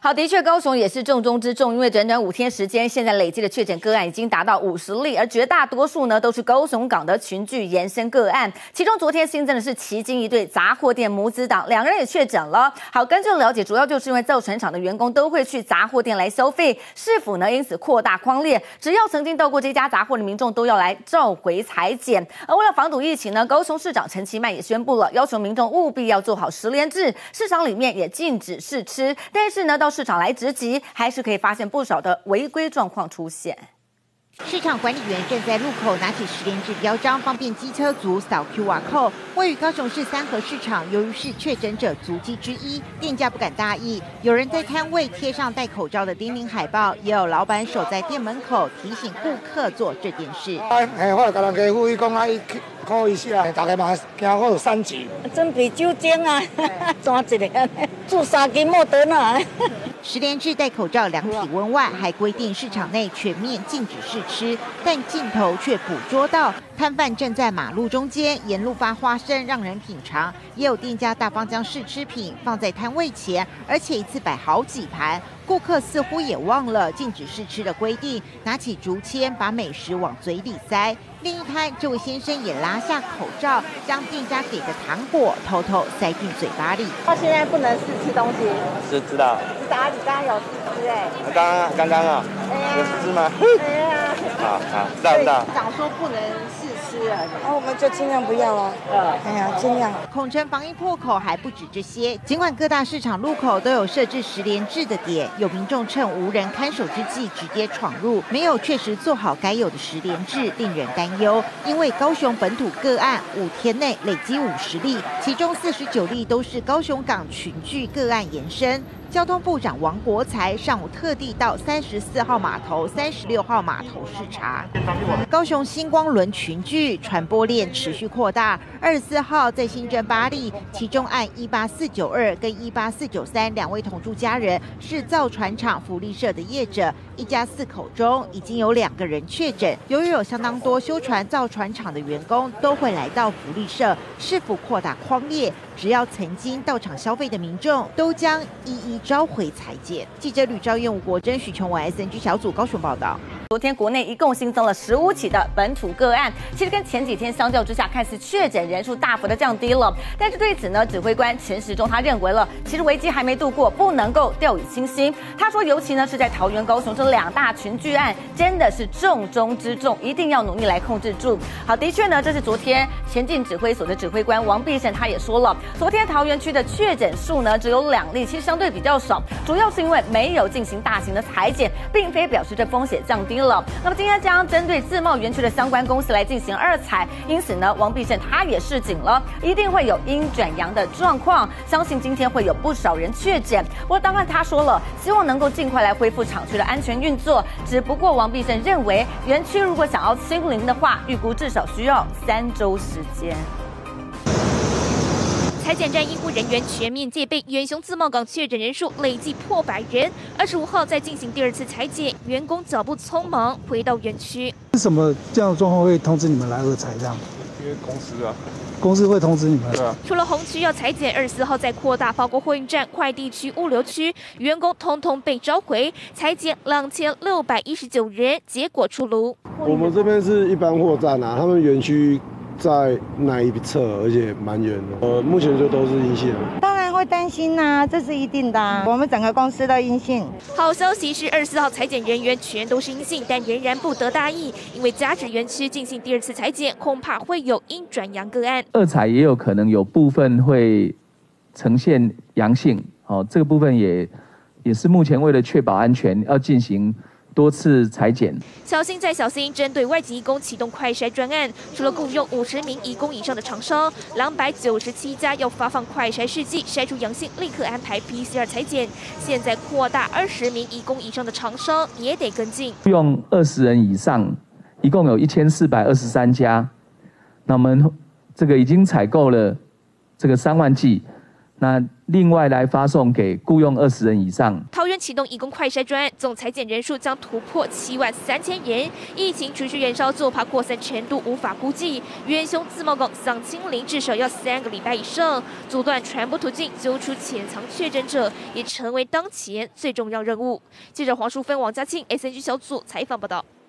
好，的确，高雄也是重中之重，因为短短5天时间，现在累计的确诊个案已经达到50例，而绝大多数呢都是高雄港的群聚延伸个案。其中昨天新增的是旗津一对杂货店母子档，2个人也确诊了。好，根据了解，主要就是因为造船厂的员工都会去杂货店来消费，市府呢因此扩大匡列，只要曾经到过这家杂货的民众都要来召回采检。而为了防堵疫情呢，高雄市长陈其迈也宣布了，要求民众务必要做好10连制，市场里面也禁止试吃，但是呢到市场来直击，还是可以发现不少的违规状况出现。 市场管理员站在路口，拿起10连制标章，方便机车族扫 QR code。位于高雄市三和市场，由于是确诊者足迹之一，店家不敢大意，有人在摊位贴上戴口罩的叮咛海报，也有老板守在店门口提醒顾客做这件事。 我甲人家呼吁讲考一下，大家嘛惊我有3级。 准备酒精啊，抓一个，注3斤莫德纳。 10连制戴口罩量体温外，还规定市场内全面禁止试吃，但镜头却捕捉到摊贩正在马路中间沿路发花生让人品尝，也有店家大方将试吃品放在摊位前，而且一次摆好几盘。顾客似乎也忘了禁止试吃的规定，拿起竹签把美食往嘴里塞。另一摊，这位先生也拉下口罩，将店家给的糖果偷偷塞进嘴巴里。 他现在不能试吃东西， 知道。 你刚刚有试吃哎？ 刚刚啊，有试吃吗？ 哎呀， 好，知道。 长说不能试吃啊， 我们就尽量不要了。哎呀，尽量。 恐成防疫破口还不止这些，尽管各大市场路口都有设置10连制的点，有民众趁无人看守之际直接闯入，没有确实做好该有的10连制，令人担忧。因为高雄本土个案5天内累积50例，其中49例都是高雄港群聚个案延伸。交通部长王国材上午特地到34号码头、36号码头视察。高雄星光轮群聚传播链持续扩大，24号再新增8例，其中按18492跟184932位同住家人是造船厂福利社的业者，一家4口中已经有2个人确诊。由于有相当多修船造船厂的员工都会来到福利社，市府扩大匡列，只要曾经到场消费的民众都将一一召回采检。记者吕兆燕、吴国珍、许琼文 SNG 小组高雄报道。 昨天国内一共新增了15起的本土个案，其实跟前几天相较之下，看似确诊人数大幅的降低了。但是对此呢，指挥官陈时中他认为了，其实危机还没度过，不能够掉以轻心。他说，尤其呢是在桃园、高雄这2大群聚案，真的是重中之重，一定要努力来控制住。好，的确呢，这是昨天前进指挥所的指挥官王必胜他也说了，昨天桃园区的确诊数呢只有2例，其实相对比较少，主要是因为没有进行大型的采检，并非表示这风险降低了。那么今天将针对自贸园区的相关公司来进行2采，因此呢，王必胜他也示警了，一定会有阴转阳的状况，相信今天会有不少人确诊。不过当然他说了，希望能够尽快来恢复厂区的安全运作。只不过王必胜认为，园区如果想要清零的话，预估至少需要3周时间。 采检站医护人员全面戒备，远雄自贸港确诊人数累计破100人。25号再进行第2次采检，员工脚步匆忙回到园区。 为什么这样的状况会通知你们来2采这样？ 因为公司会通知你们。 对啊。 除了红区要采检，24号再扩大，包括货运站、快递区、物流区，员工通通被召回。采检2619人，结果出炉。 我们这边是一般货站啊，他们园区在那一侧，而且蛮远的。目前就都是阴性。 当然会担心呐，这是一定的。我们整个公司都阴性。 好消息是24号采检人员全都是阴性，但仍然不得大意，因为嘉指园区进行第2次采检，恐怕会有阴转阳个案。 2采也有可能有部分会呈现阳性，这个部分也是目前为了确保安全，要进行多次采检， 小心再小心。针对外籍移工启动快筛专案，除了雇用50名移工以上的厂商，297家要发放快筛试剂，筛出阳性立刻安排 PCR 采检。现在扩大20名移工以上的厂商也得跟进， 用20人以上，一共有1423家。那我们这个已经采购了这个3万剂， 那另外来发送给雇用20人以上。 桃园启动移工快筛专案，总裁减人数将突破73000人。疫情持续燃烧，最怕扩散程度无法估计。元凶自贸港想清零，至少要3个礼拜以上。阻断传播途径，揪出潜藏确诊者，也成为当前最重要任务。记者黄淑芬、王嘉庆 SNG 小组采访报道。